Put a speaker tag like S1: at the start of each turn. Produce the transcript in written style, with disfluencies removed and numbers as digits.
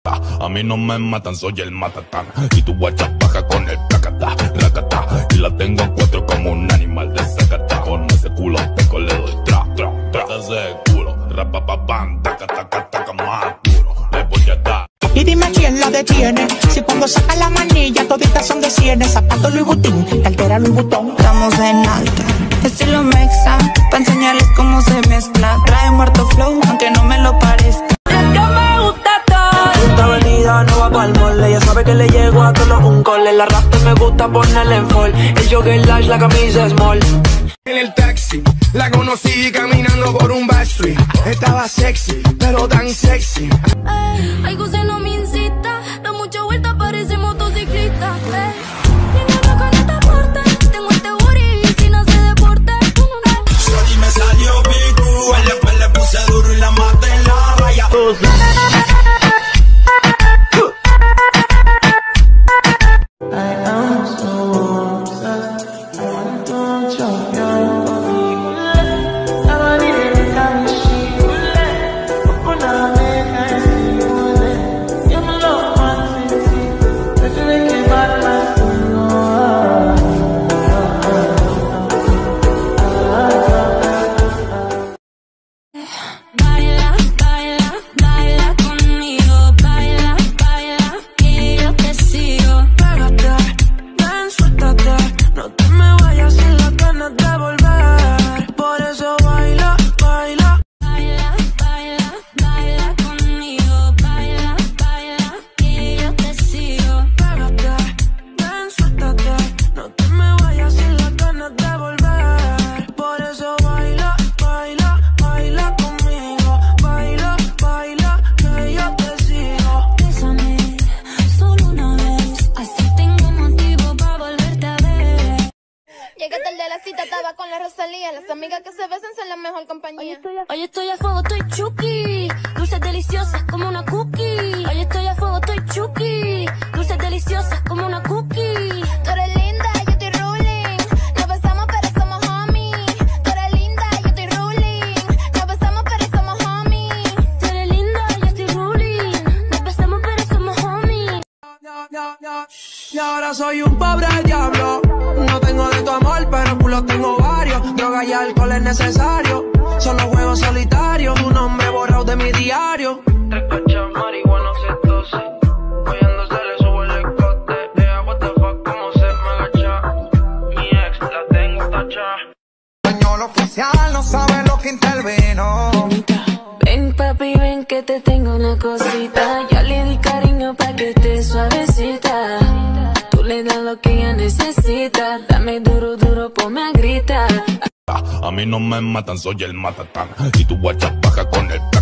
S1: A mí no me matan, soy el matatán. Y tu guacha baja con el placata, racata. Y la tengo en cuatro como un animal de zacata. Con ese culo peco le doy tra, tra, tra. Ese culo, rapapapam, taca, taca, taca, más duro. Le voy a dar.
S2: Y dime quién la detiene. Si cuando saca la manilla toditas son de cienes. Zapato Louis Vuitton, cartera Louis Vuitton.
S3: Estamos en alta, estilo mexa, pa' enseñarles cómo se mezcla. Trae muerto flow, aunque no me lo parezca. Es que me gusta todo.
S4: Esta avenida no va pa'l mole. Ya sabe que le llego a todos un cole. La rasta me gusta ponerle en fall. El jogger large, la camisa small.
S5: En el taxi, la conocí caminando por un backstreet. Estaba sexy, pero tan sexy.
S6: Algo se no me incita, da mucha vuelta, parece motociclista. Ninguno con esta parte, tengo este booty, si no se deporte.
S7: Shorty me salió Big Boo, después le puse duro y la maté en la raya.
S6: Llegaste el de la cita, estaba con la Rosalía. Las amigas que se besan son la mejor compañía.
S8: Hoy estoy a fuego, estoy chuki. Dulces deliciosas como una cookie. Hoy estoy a fuego, estoy chuki. Dulces deliciosas como una cookie.
S6: Tú eres linda, yo estoy ruling. Nos besamos pero somos homies. Tú eres linda, yo estoy ruling. Nos besamos pero somos homies.
S8: Tú eres linda, yo estoy ruling. Nos besamos pero somos homies.
S4: Y ahora soy un pobre diablo. No tengo de tu amor, pero culo tengo varios. Droga y alcohol es necesario. Solo juego solitario. Tu nombre borrado de mi diario. 3 cachas, marihuana, 612. Oyendo se le sube el escote. Ella, what the fuck, cómo se me agacha. Mi ex la tengo tacha.
S7: Español oficial no sabe lo que intervino.
S8: Ven papi, ven que te tengo una cosita. Ya le di cariño pa' que esté suavecita. Tú le das lo que ella necesita. Dame duro, duro, ponme a gritar.
S1: A mí no me matan, soy el matatán. Y tu guacha baja con el